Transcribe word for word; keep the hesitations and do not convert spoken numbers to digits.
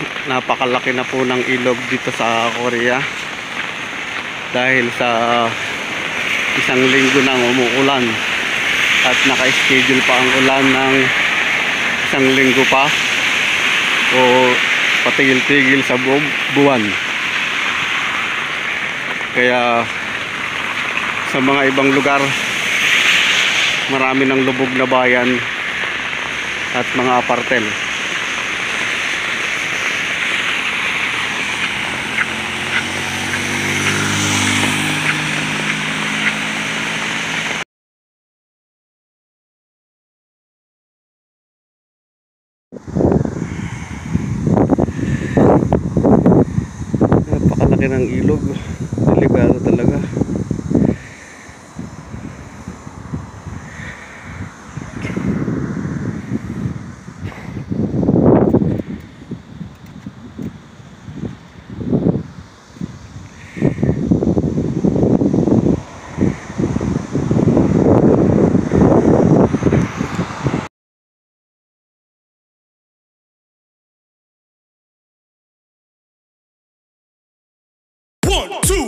napakalaki na po ng ilog dito sa Korea dahil sa isang linggo nang umuulan at naka-schedule pa ang ulan ng isang linggo pa o patigil-tigil sa buong buwan. Kaya sa mga ibang lugar marami ng lubog na bayan at mga apartel. Napakalaki ng ilog, delikado talaga. One, two,